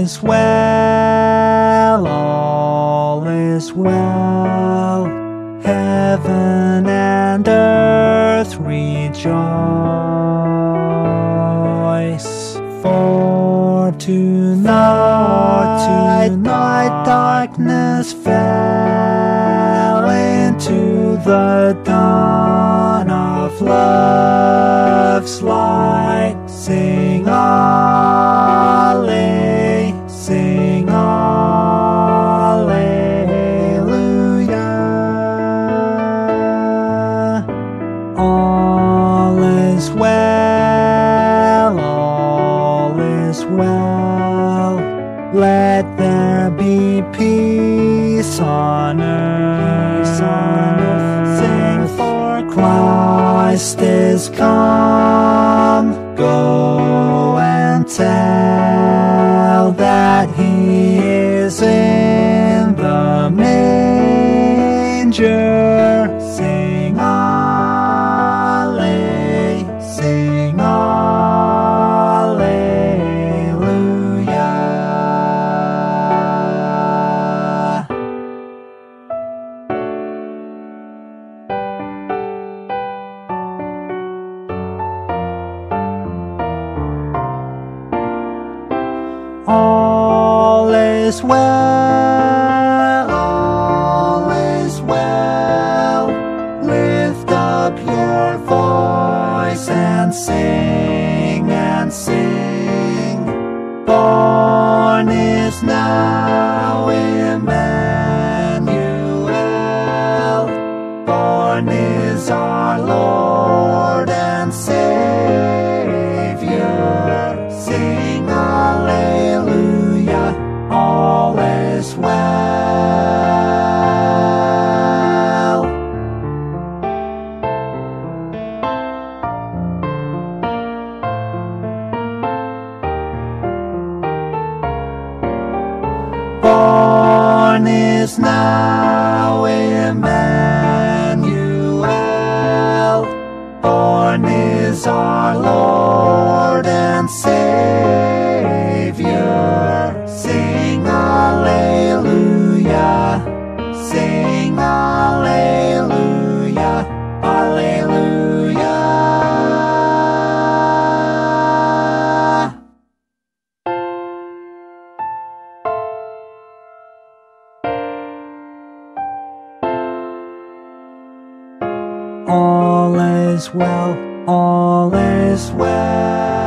is well, all is well. Heaven and earth rejoice. For tonight darkness fell into the dawn of love's light. Sing alleluia, sing alleluia. All is well, all is well. Let there be peace on earth. Sing, for Christ is come. Go and tell that He is in the manger. Sing alleluia, sing alleluia. All is well, all is well. Lift up your voice and sing and sing. Born is now Emmanuel. Born is our Lord and Savior. Sing alleluia, all is well. Born is now Emmanuel. Born is our Lord and Savior. Sing alleluia, sing alleluia, alleluia. All is well, all is well.